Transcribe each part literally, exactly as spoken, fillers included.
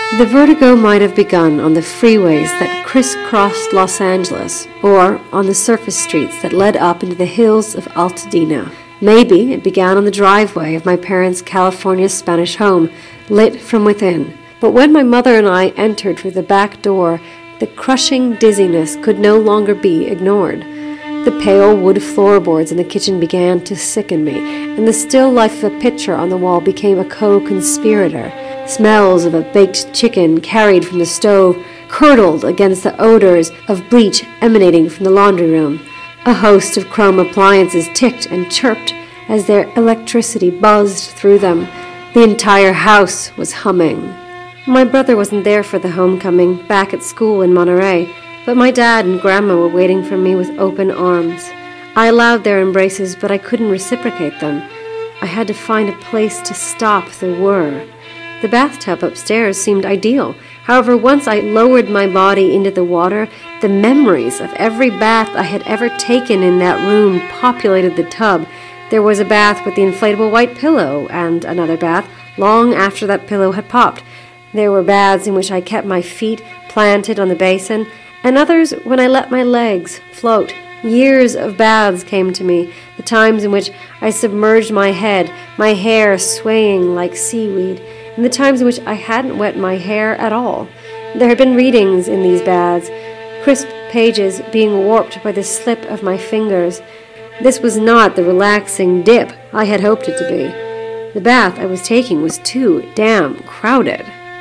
The vertigo might have begun on the freeways that crisscrossed Los Angeles, or on the surface streets that led up into the hills of Altadena. Maybe it began on the driveway of my parents' California Spanish home, lit from within. But when my mother and I entered through the back door, the crushing dizziness could no longer be ignored. The pale wood floorboards in the kitchen began to sicken me, and the still life of a picture on the wall became a co-conspirator. Smells of a baked chicken carried from the stove curdled against the odors of bleach emanating from the laundry room. A host of chrome appliances ticked and chirped as their electricity buzzed through them. The entire house was humming. My brother wasn't there for the homecoming, back at school in Monterey, but my dad and grandma were waiting for me with open arms. I allowed their embraces, but I couldn't reciprocate them. I had to find a place to stop the whir. The bathtub upstairs seemed ideal. However, once I lowered my body into the water, the memories of every bath I had ever taken in that room populated the tub. There was a bath with the inflatable white pillow, and another bath long after that pillow had popped. There were baths in which I kept my feet planted on the basin, and others when I let my legs float. Years of baths came to me, the times in which I submerged my head, my hair swaying like seaweed, and the times in which I hadn't wet my hair at all. There had been readings in these baths, crisp pages being warped by the slip of my fingers. This was not the relaxing dip I had hoped it to be. The bath I was taking was too damn crowded.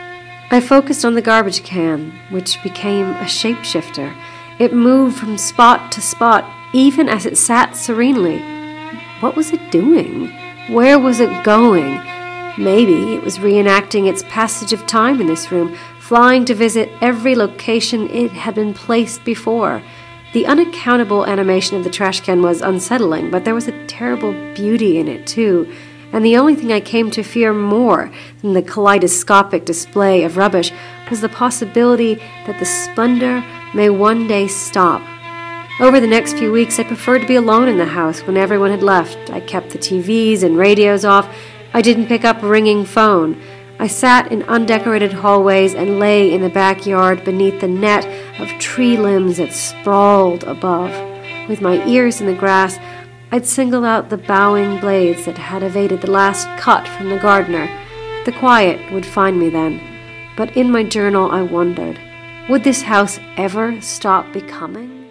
I focused on the garbage can, which became a shapeshifter. It moved from spot to spot, even as it sat serenely. What was it doing? Where was it going? Maybe it was reenacting its passage of time in this room, flying to visit every location it had been placed before. The unaccountable animation of the trash can was unsettling, but there was a terrible beauty in it, too. And the only thing I came to fear more than the kaleidoscopic display of rubbish was the possibility that the splendor may one day stop. Over the next few weeks, I preferred to be alone in the house when everyone had left. I kept the T Vs and radios off. I didn't pick up a ringing phone. I sat in undecorated hallways and lay in the backyard beneath the net of tree limbs that sprawled above. With my ears in the grass, I'd single out the bowing blades that had evaded the last cut from the gardener. The quiet would find me then. But in my journal I wondered, would this house ever stop becoming?